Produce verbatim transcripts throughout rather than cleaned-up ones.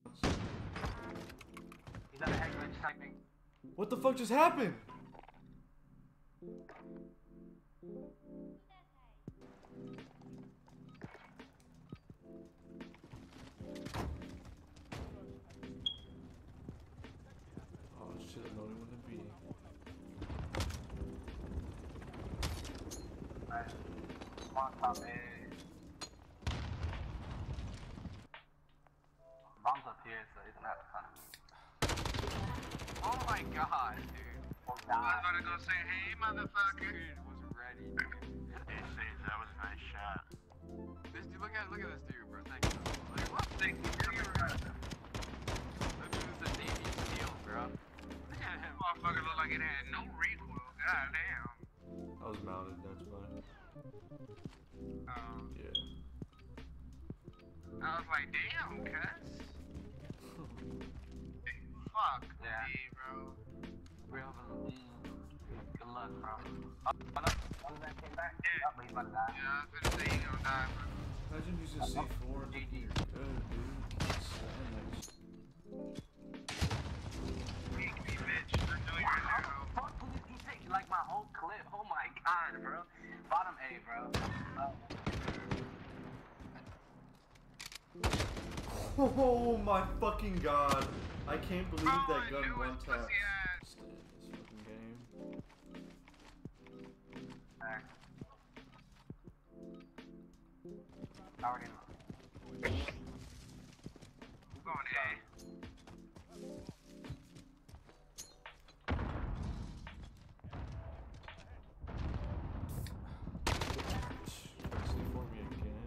He's at a head glitch typing. What the fuck just happened? Oh shit, I don't even want to be. Alright. Come on, top A. Bomb's up here, so he's gonna have to come. Oh my god, dude. Oh, I was about to go say, hey, motherfucker. Dude was ready, dude. Hey, Sage, that was a nice shot. This dude, look at, look at this dude, bro. Thank you. Like, what? Thank you. That dude's a Navy SEAL, bro. Look at him. Motherfucker looked like it had no recoil. Goddamn. I was mounted, that's why. Um, Yeah. I was like, damn, cuz. Fuck Yeah. me, bro. RealVeloo. Good luck, bro. Oh, what up? One that came back? Yeah. Oh, but he's about to die. Yeah, I was gonna say you gonna die, bro. Imagine using C four and G G. you're good, dude. Sandwich. Peek me, bitch. I know you're How there, the ho. fuck did you take like my whole clip? Oh my god, bro. Bottom A, bro. Oh. Oh my fucking god. I can't believe Oh, that I gun knew one his tap. pussy ass. This fucking game. Alright. I already know. I'm going A. C four me again.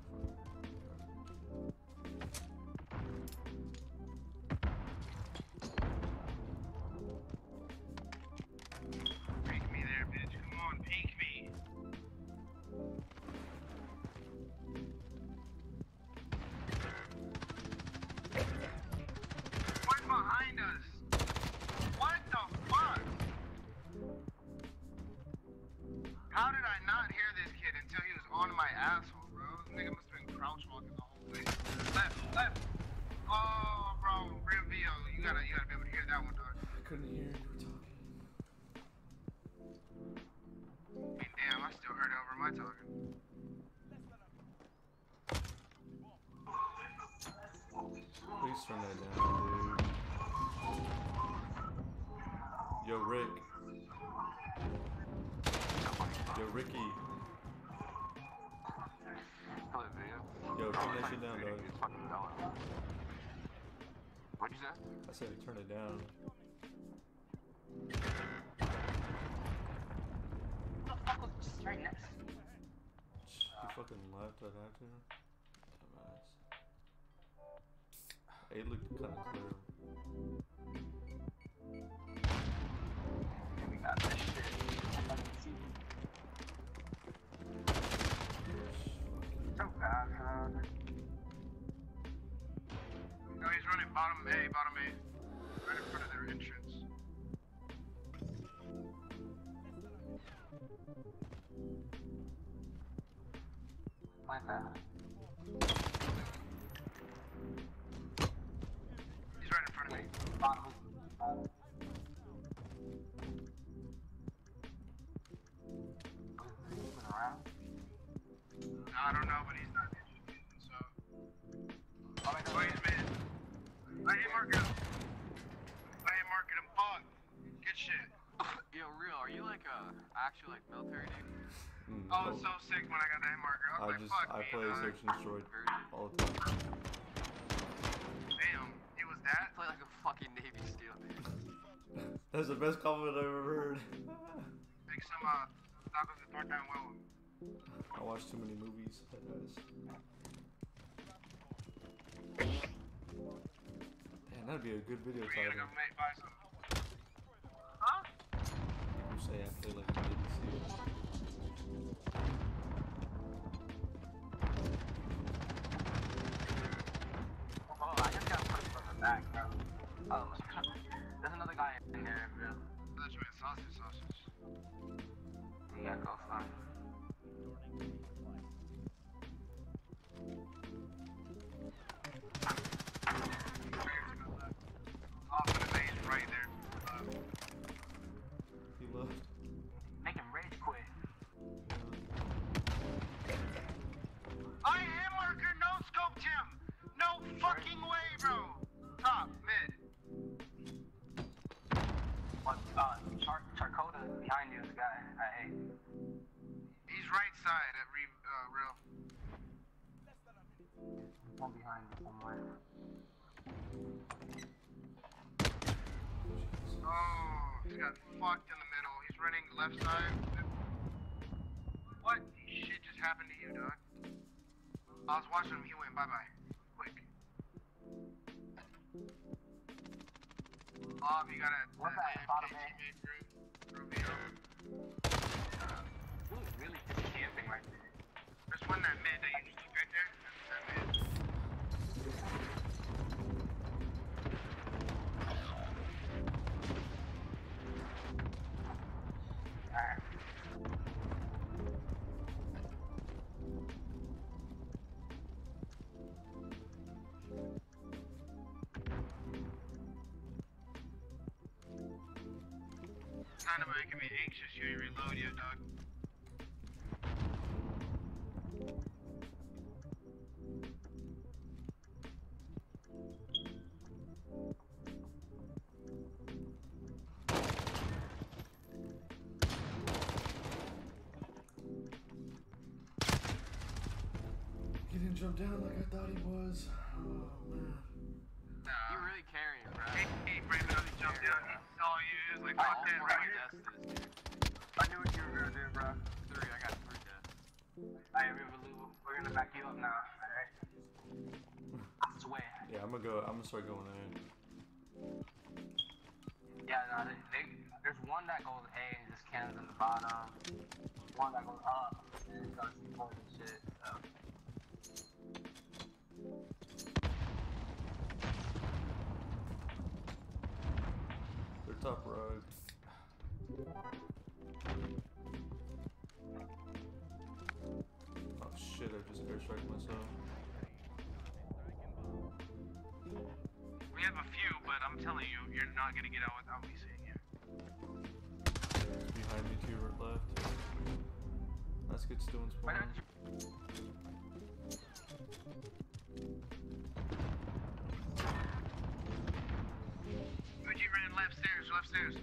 Peek me there, bitch. Come on, peek me. What's behind us? What the fuck? How did I not hear this kid until he was on my asshole, bro? This nigga must have been crouch walking the whole way. Left, left. Oh, bro, RealVeloo. You gotta, you gotta be able to hear that one, dog. I couldn't hear you were talking. I mean, damn, I still heard it over my talking. Please turn that down, dude. Yo, Rick. Yo, Ricky. Play video. Yo, turn that shit down, dog. It's fucking going. What'd you say? I said turn it down. What the fuck was just right next to me? You fucking left right after. Dumbass. It looked kind of clear. We got this shit. So bad, man. No, he's running bottom A, bottom A. Right in front of their entrance. Like that. He's right in front of me. Bottom. Uh, is he even around? I don't know, but he's not interested, so. Oh, my Oh, God. he's mid. I hit market him. I hit market him. Fuck. Good shit. Yo, real, are you like a actual like military dude? Mm, Oh, no. it's so sick when I got that hit marker. I was I like, just, fuck I me, play dog. Search and Destroy all the time. Damn, it was that? Play like a fucking Navy SEAL, dude. That's the best compliment I've ever heard. Make some, uh, tacos de torta and huevo. I watch too many movies. That is. Man, that'd be a good video We're gonna title. go make, buy some. Huh? You say I play like a Navy SEAL. Oh, I just got pushed from the back, bro. Oh, there's another guy in there, bro. That's right, sausage, sausage. Yeah, go find. one behind you somewhere. Oh, he got fucked in the middle. He's running left side. What shit just happened to you, dog? I was watching him. He went bye bye. Quick. Bob, you gotta. What's that? Bottom A. Reveal. He was really camping right there. There's one that mid that you just took right there. That mid. Alright. Kind of making me anxious. You ain't reload yet, dog. He didn't jump down like I thought he was. Oh man. You really carrying, bro. He, he framed it up, he jumped down, he saw you, he was like, fuck that, Four right here. deaths to this dude. I knew what you were gonna do, bro. Three, I got three deaths. Alright, RealVeloo, we're gonna back you up now, alright? I swear. Yeah, I'm gonna go. I'm gonna start going in. Yeah, no, they, they, there's one that goes A and just cans in the bottom. One that goes up and it does important shit, so. They're top right. Oh shit! I just airstriked myself. We have a few, but I'm telling you, you're not gonna get out without me seeing you. Behind me to your left. That's good still in Why spawn. don't you? Fuji ran left stairs, left stairs.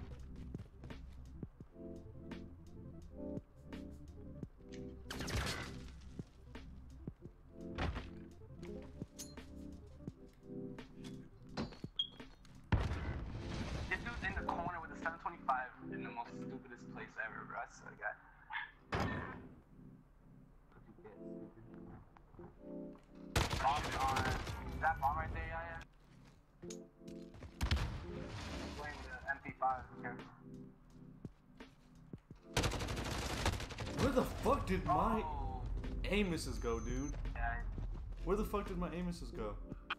This dude's in the corner with the seven twenty-five in the most stupidest place ever, bro. I swear to God. Bomb on. Is that bomb right there, yeah? Playing the M P five, careful. Where the fuck did my Oh, Amos's go, dude? yeah. Where the fuck did my Amos's go?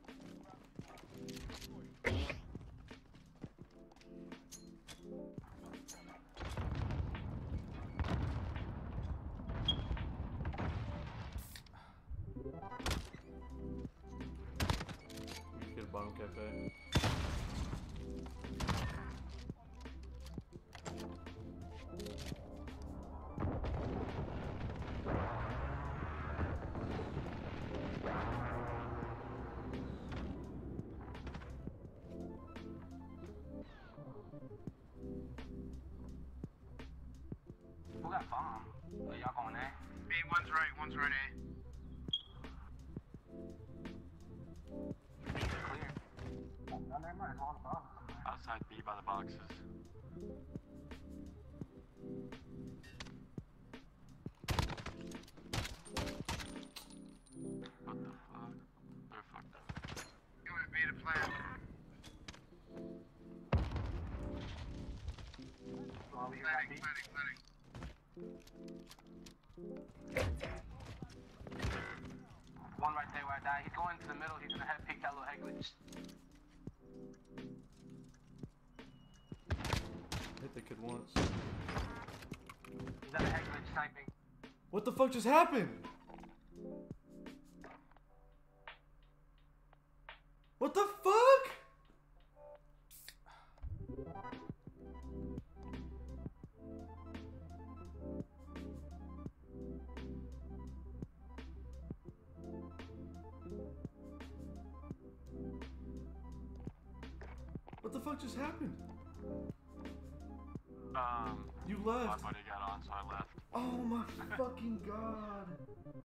We get a bottom cafe. Who got bomb? Oh, y'all going A? B, one's right, one's right A. Clear. Oh, no, never mind. It's all the bomb. Outside B by the boxes. What the fuck? They're fucked up. You would be the plan. Oh, we got Planning, B. planning, planning. One right there where I died. He's going to the middle. He's gonna head pick that little head glitch. Hit the kid once. He's at a head glitch sniping. What the fuck just happened? What the fuck? What the fuck just happened? Um, You my left. buddy got on, so I left. Oh my fucking god.